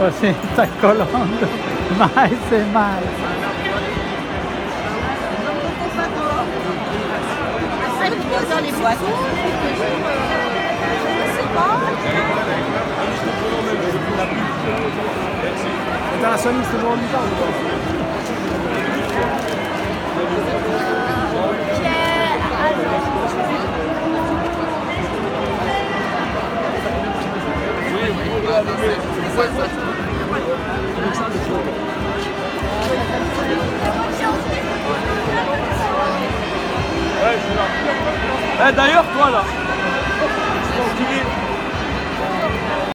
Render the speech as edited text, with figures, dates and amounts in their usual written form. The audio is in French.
Così sta colando mais e mais. Dans les boissons, je sais pas. Internationaliste de Mohamed. D'ailleurs, toi là,